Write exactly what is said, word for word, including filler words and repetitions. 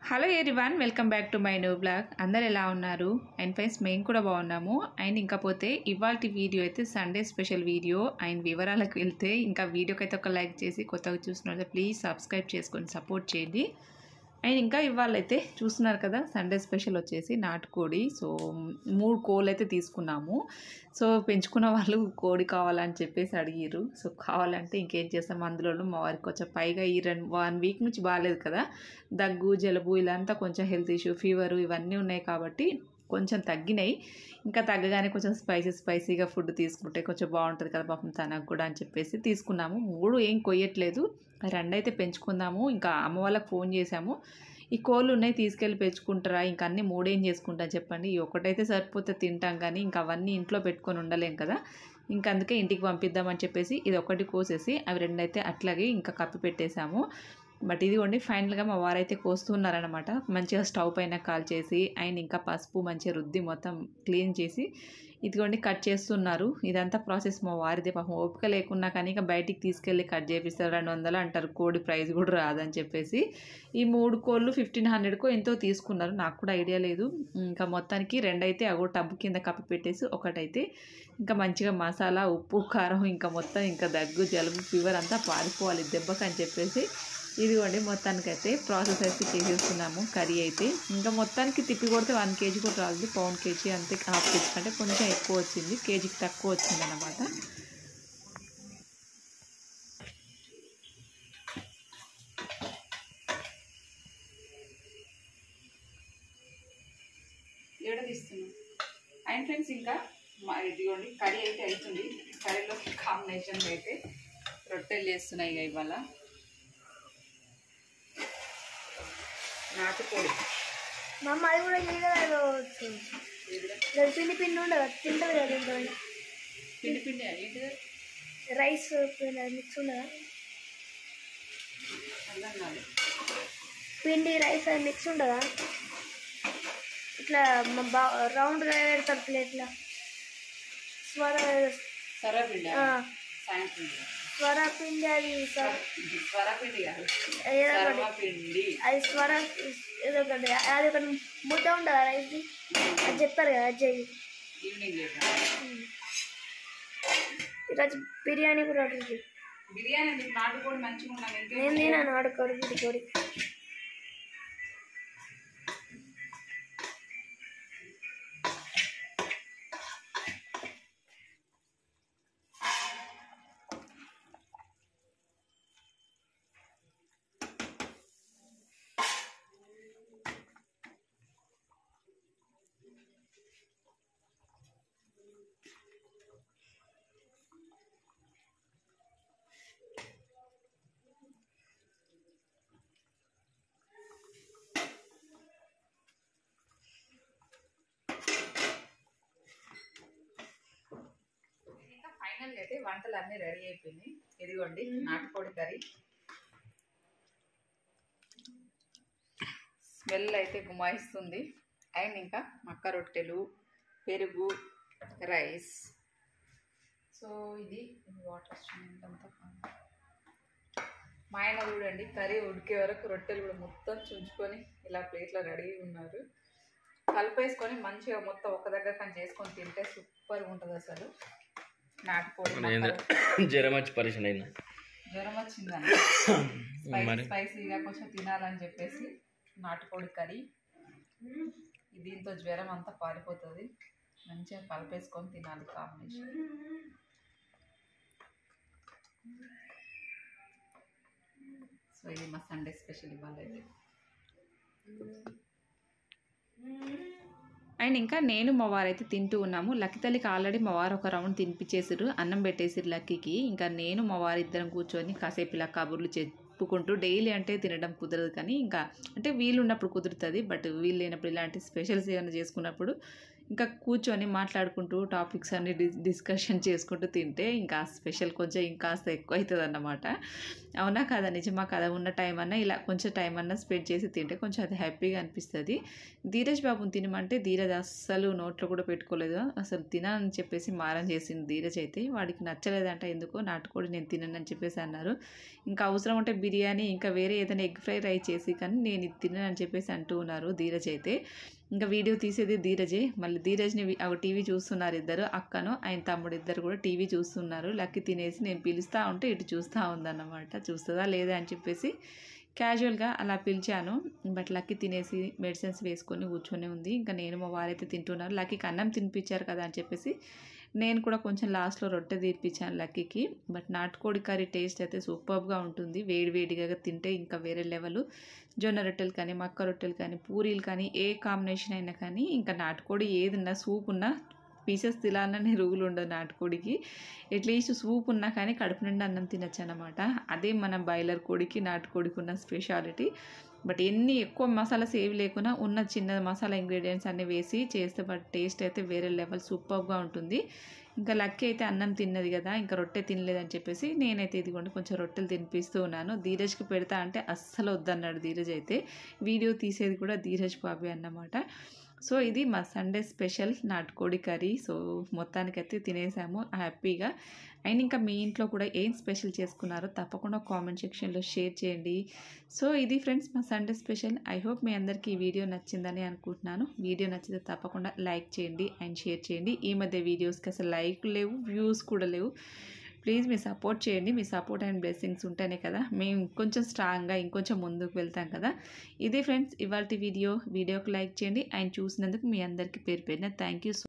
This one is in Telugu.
Hello everyone, welcome back to my new blog. అందరు ఎలా ఉన్నారు? అండ్ ఫ్రెండ్స్, మేము కూడా బాగున్నాము. అండ్ ఇంకపోతే ఇవాల్టి వీడియో అయితే సండే స్పెషల్ వీడియో. అండ్ వివరాలకు వెళ్తే ఇంకా వీడియోకి అయితే ఒక లైక్ చేసి కొత్తగా చూస్తున్నారు ప్లీజ్ సబ్స్క్రైబ్ చేసుకొని సపోర్ట్ చేయండి. అండ్ ఇంకా ఇవాళ అయితే చూస్తున్నారు కదా, సండే స్పెషల్ వచ్చేసి నాటుకోడి. సో మూడు కోళ్ళు అయితే తీసుకున్నాము. సో పెంచుకున్న వాళ్ళు కోడి కావాలని చెప్పేసి అడిగారు. సో కావాలంటే ఇంకేం చేస్తాం, అందులో మా వారికి కొంచెం పైగా ఈ రెండు వన్ వీక్ నుంచి బాగాలేదు కదా, దగ్గు జలుబు ఇలాంతా కొంచెం హెల్త్ ఇష్యూ ఫీవరు ఇవన్నీ ఉన్నాయి కాబట్టి కొంచెం తగ్గినాయి. ఇంకా తగ్గగానే కొంచెం స్పైసీ స్పైసీగా ఫుడ్ తీసుకుంటే కొంచెం బాగుంటుంది కదా పాపం తనకు కూడా అని చెప్పేసి తీసుకున్నాము. మూడు ఏం కొయ్యట్లేదు, రెండు అయితే పెంచుకుందాము. ఇంకా అమ్మ వాళ్ళకి ఫోన్ చేసాము, ఈ కోళ్ళు ఉన్నాయి తీసుకెళ్ళి పెంచుకుంటారా, ఇంకా అన్నీ మూడేం చేసుకుంటా చెప్పండి, ఈ ఒకటైతే సరిపోతే తింటాం కానీ ఇంకా అవన్నీ ఇంట్లో పెట్టుకొని ఉండలేం కదా, ఇంకా అందుకే ఇంటికి పంపిద్దామని చెప్పేసి ఇది ఒకటి కోసేసి అవి రెండైతే అట్లాగే ఇంకా కప్పి పెట్టేశాము. బట్ ఇదిగోండి ఫైనల్గా మా వారైతే కోస్తున్నారనమాట. మంచిగా స్టవ్ పైన కాల్ చేసి అండ్ ఇంకా పసుపు మంచిగా రుద్ది మొత్తం క్లీన్ చేసి ఇదిగోండి కట్ చేస్తున్నారు. ఇదంతా ప్రాసెస్ మా వారిదే, పాపం ఓపిక లేకున్నా కానీ ఇంకా బయటికి తీసుకెళ్ళి కట్ చేపిస్తారు. రెండు వందలు అంటారు, కోడి ప్రైస్ కూడా రాదని చెప్పేసి. ఈ మూడు కోళ్ళు ఫిఫ్టీన్ హండ్రెడ్కో ఎంతో తీసుకున్నారు, నాకు కూడా ఐడియా లేదు. ఇంకా మొత్తానికి రెండైతే అగో టబ్బు కింద కప్పి పెట్టేసి ఒకటైతే ఇంకా మంచిగా మసాలా ఉప్పు కారం ఇంకా మొత్తం ఇంకా దగ్గు జలుబు ఫీవర్ అంతా పారిపోవాలి దెబ్బకి అని చెప్పేసి ఇదిగోండి మొత్తానికైతే ప్రాసెస్ అయితే చేసేస్తున్నాము. కర్రీ అయితే ఇంకా మొత్తానికి తిప్పి కొడితే వన్ కేజీ కూడా రాదు, పౌన్ కేజీ అంతే, హాఫ్ కేజీ కంటే కొంచెం ఎక్కువ వచ్చింది, కేజీకి తక్కువ వచ్చింది అన్నమాట. ఏడ తీస్తున్నాం అండ్ ఫ్రెండ్స్, ఇంకా మా ఇదిగోండి కర్రీ అయితే అవుతుంది. కర్రీలో కాంబినేషన్ అయితే రొట్టెలు చేస్తున్నాయి ఇక ఇవాళ. నాటుకోడి మా అమ్మ అది కూడా చేయవచ్చు, పిండి పిండి ఉండదు తింటుంది కదా, తింటుంది పిండి పిండి ఏంటిది రైస్ మిక్స్ ఉండదా, అర్థం కాదు, పిండి రైస్ అది మిక్స్ ఉండదా, ఇట్లా బా రౌండ్గా పెడతారు ప్లేట్లా, స్వర సర్వపిండి సాయంత్రం స్వరపిండి, అది స్వరపిండి కాదు సర్వపిండి, అది స్వర ఏదో ఒకటి, అది ఒకటి ముద్ద ఉండదా రైస్ది, అది చెప్పారు కదా అజ్జయ్య ఈవినింగ్ చేద్దాం. ఈరోజు బిర్యానీ కూడా ఆర్డర్ చేయి. బిర్యానీ నీకు నాటుకోడి మంచిగా ఉన్నాను, నేను తిన్నాను నాటుకోడి బిర్యానీ. ఫైనల్గా అయితే వంటలు అన్నీ రెడీ అయిపోయినాయి. ఇదిగోండి నాటుకోడి కర్రీ, స్మెల్ అయితే గుమాయిస్తుంది. అండ్ ఇంకా మక్క రొట్టెలు, పెరుగు, రైస్. సో ఇది వాటర్ వస్తుందంతా. మా ఆయన చూడండి కర్రీ ఉడికే వరకు రొట్టెలు కూడా మొత్తం చుంచుకొని ఇలా ప్లేట్లో రెడీ ఉన్నారు. కలిపేసుకొని మంచిగా మొత్తం ఒక దగ్గర కానీ చేసుకొని తింటే సూపర్గా ఉంటుంది అసలు. నాటుకోడి జ్వరం వచ్చి పరిచయం అయినా జ్వరం వచ్చిందని స్పైసీ స్పైసీగా కొంచెం తినాలని చెప్పేసి నాటుకోడి కర్రీ. దీంతో జ్వరం అంతా పారిపోతుంది, మంచిగా కలిపేసుకొని తినాలి కాంబినేషన్. సో ఇది మా సండే స్పెషల్ ఇవాళ అయితే. అండ్ ఇంకా నేను మా వారైతే తింటూ ఉన్నాము. లక్కీ తల్లికి ఆల్రెడీ మా వారు ఒక రౌండ్ తినిపించేసారు, అన్నం పెట్టేసారు లక్కీకి. ఇంకా నేను మా వారు ఇద్దరం కూర్చొని కాసేపు ఇలా కబుర్లు చెప్పుకుంటూ, డైలీ అంటే తినడం కుదరదు కానీ ఇంకా అంటే వీలు ఉన్నప్పుడు కుదురుతుంది, బట్ వీలు లేనప్పుడు ఇలాంటి స్పెషల్స్ ఏమైనా చేసుకున్నప్పుడు ఇంకా కూర్చొని మాట్లాడుకుంటూ టాపిక్స్ అన్ని డిస్ డిస్కషన్ చేసుకుంటూ తింటే ఇంకా స్పెషల్ కొంచెం ఇంకాస్త ఎక్కువ అవుతుంది అన్నమాట. అవునా కదా, నిజమా కదా, ఉన్న టైం అన్నా ఇలా కొంచెం టైం అన్నా స్పెండ్ చేసి తింటే కొంచెం అది హ్యాపీగా అనిపిస్తుంది. ధీరజ్ బాబుని తినమంటే ధీరజ్ అస్సలు నోట్లో కూడా పెట్టుకోలేదు. అసలు తినని చెప్పేసి మారం చేసింది ధీరజ్ అయితే. వాడికి నచ్చలేదంట, ఎందుకో నాటుకోడి నేను తినని చెప్పేసి అన్నారు. ఇంకా అవసరం ఉంటే బిర్యానీ ఇంకా వేరే ఏదైనా ఎగ్ ఫ్రై రైస్ చేసి కానీ నేను ఇది తినని చెప్పేసి అంటూ ఉన్నారు ధీరజ్ అయితే. ఇంకా వీడియో తీసేది ధీరజే. మళ్ళీ ధీరజ్ని ఒక టీవీ చూస్తున్నారు ఇద్దరు, అక్కను ఆయన తమ్ముడు ఇద్దరు కూడా టీవీ చూస్తున్నారు. లక్కీ తినేసి నేను పిలుస్తూ ఉంటే ఇటు చూస్తూ ఉందన్నమాట. చూస్తుందా లేదా అని చెప్పేసి క్యాజువల్గా అలా పిలిచాను. బట్ లక్కీ తినేసి మెడిసిన్స్ వేసుకొని కూర్చొని ఉంది. ఇంకా నేను మా వారైతే తింటున్నారు. లక్కీకి అన్నం తినిపించారు కదా అని చెప్పేసి నేను కూడా కొంచెం లాస్ట్లో రొట్టె తీర్పించాను లక్కీకి. బట్ నాటుకోడి కర్రీ టేస్ట్ అయితే సూపర్గా ఉంటుంది. వేడి వేడిగా తింటే ఇంకా వేరే లెవెల్. జొన్న రొట్టెలు కానీ, మక్క రొట్టెలు కానీ, పూరీలు కానీ, ఏ కాంబినేషన్ అయినా కానీ ఇంకా నాటుకోడి ఏదున్నా సూప్ ఉన్నా పీసెస్ తినాలనే రూల్ ఉండదు నాటుకోడికి. అట్లీస్ట్ సూప్ ఉన్నా కానీ కడుపు నిండా అన్నం తినచ్చు అన్నమాట. అదే మన బాయిలర్ కోడికి నాటుకోడికి ఉన్న స్పెషాలిటీ. బట్ ఎన్ని ఎక్కువ మసాలాస్ ఏవి లేకున్నా ఉన్న చిన్న మసాలా ఇంగ్రీడియంట్స్ అన్నీ వేసి చేస్తే బట్ టేస్ట్ అయితే వేరే లెవెల్ సూపర్గా ఉంటుంది. ఇంకా లక్కీ అయితే అన్నం తిన్నది కదా, ఇంకా రొట్టె తినలేదని చెప్పేసి నేనైతే ఇదిగోండి కొంచెం రొట్టెలు తినిపిస్తూ ఉన్నాను. ధీరజ్కి పెడతా అంటే అస్సలు వద్దన్నాడు ధీరజ్ అయితే. వీడియో తీసేది కూడా ధీరజ్ బాబే అన్నమాట. సో ఇది మా సండే స్పెషల్ నాటుకోడి కర్రీ. సో మొత్తానికైతే తినేసాము హ్యాపీగా. అండ్ ఇంకా మీ ఇంట్లో కూడా ఏం స్పెషల్ చేసుకున్నారో తప్పకుండా కామెంట్ సెక్షన్లో షేర్ చేయండి. సో ఇది ఫ్రెండ్స్ మా సండే స్పెషల్. ఐ హోప్ మీ అందరికీ ఈ వీడియో నచ్చిందని అనుకుంటున్నాను. వీడియో నచ్చితే తప్పకుండా లైక్ చేయండి అండ్ షేర్ చేయండి. ఈ మధ్య వీడియోస్కి అసలు లైక్ లేవు, వ్యూస్ కూడా లేవు. ప్లీజ్ మీ సపోర్ట్ చేయండి. మీ సపోర్ట్ అండ్ బ్లెస్సింగ్స్ ఉంటేనే కదా మేము ఇంకొంచెం స్ట్రాంగ్గా ఇంకొంచెం ముందుకు వెళ్తాం కదా. ఇదే ఫ్రెండ్స్ ఇవాళ వీడియో. వీడియోకి లైక్ చేయండి అండ్ చూసినందుకు మీ అందరికీ పేరు పేరున థ్యాంక్ యూ.